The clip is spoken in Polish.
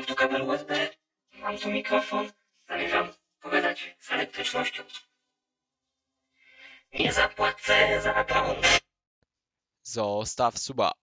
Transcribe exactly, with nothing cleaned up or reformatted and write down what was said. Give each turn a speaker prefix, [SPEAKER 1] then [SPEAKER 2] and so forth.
[SPEAKER 1] Mam tu kabel U S B, mam tu mikrofon, zamierzam pogadać z elektrycznością. Nie zapłacę za prąd.
[SPEAKER 2] Zostaw suba.